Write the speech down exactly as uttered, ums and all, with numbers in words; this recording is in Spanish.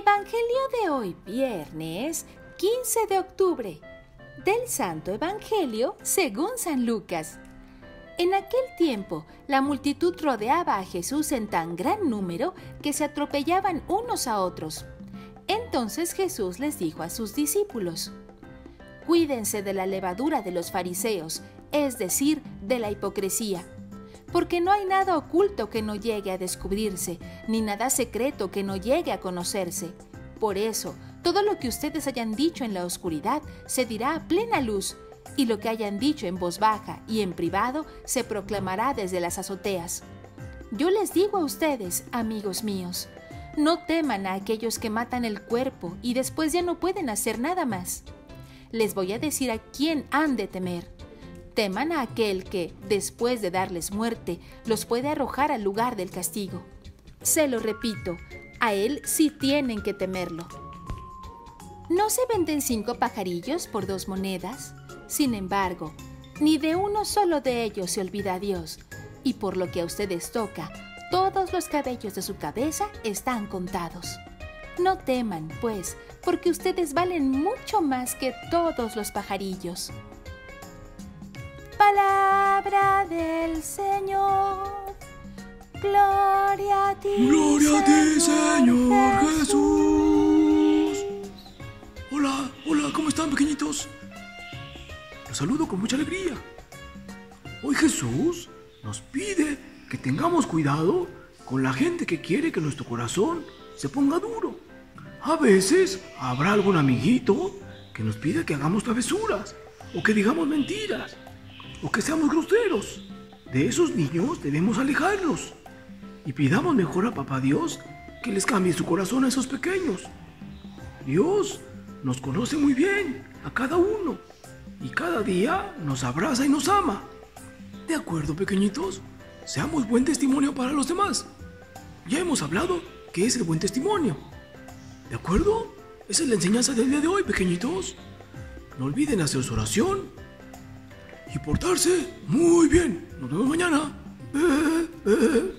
Evangelio de hoy, viernes quince de octubre, del Santo Evangelio según San Lucas. En aquel tiempo, la multitud rodeaba a Jesús en tan gran número que se atropellaban unos a otros. Entonces Jesús les dijo a sus discípulos: «Cuídense de la levadura de los fariseos, es decir, de la hipocresía, porque no hay nada oculto que no llegue a descubrirse, ni nada secreto que no llegue a conocerse. Por eso, todo lo que ustedes hayan dicho en la oscuridad se dirá a plena luz, y lo que hayan dicho en voz baja y en privado se proclamará desde las azoteas. Yo les digo a ustedes, amigos míos, no teman a aquellos que matan el cuerpo y después ya no pueden hacer nada más. Les voy a decir a quién han de temer. Teman a aquel que, después de darles muerte, los puede arrojar al lugar del castigo. Se lo repito, a él sí tienen que temerlo. ¿No se venden cinco pajarillos por dos monedas? Sin embargo, ni de uno solo de ellos se olvida Dios, y por lo que a ustedes toca, todos los cabellos de su cabeza están contados. No teman, pues, porque ustedes valen mucho más que todos los pajarillos». Palabra del Señor. Gloria a ti, Gloria a ti, Señor Jesús. Jesús. Hola, hola, ¿cómo están, pequeñitos? Los saludo con mucha alegría. Hoy Jesús nos pide que tengamos cuidado con la gente que quiere que nuestro corazón se ponga duro. A veces habrá algún amiguito que nos pide que hagamos travesuras o que digamos mentiras o que seamos groseros. De esos niños debemos alejarlos y pidamos mejor a Papá Dios que les cambie su corazón a esos pequeños. Dios nos conoce muy bien a cada uno y cada día nos abraza y nos ama. ¿De acuerdo, pequeñitos? Seamos buen testimonio para los demás. Ya hemos hablado qué es el buen testimonio. ¿De acuerdo? Esa es la enseñanza del día de hoy, pequeñitos. No olviden hacer su oración y portarse muy bien. Nos vemos mañana. Eh, eh.